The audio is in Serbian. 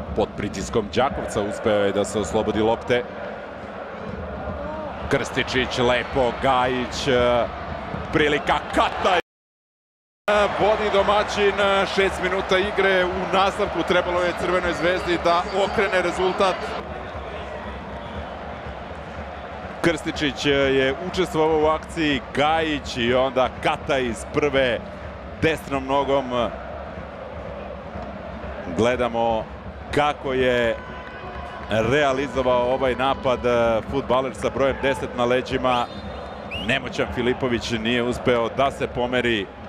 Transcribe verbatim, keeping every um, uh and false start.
pod pritiskom Đakovca uspeo je da se oslobodi lopte. Krstičić, lepo, Gajić, prilika Kataj. Vodi domaćin, šest minuta igre u nastavku, trebalo je Crvenoj zvezdi da okrene rezultat. Krstičić je učestvovao u akciji, Gajić i onda Kataj iz prve desnom nogom. Gledamo kako je realizovao ovaj napad fudbaler sa brojem deset na leđima. Nemoćan Filipović nije uspeo da se pomeri.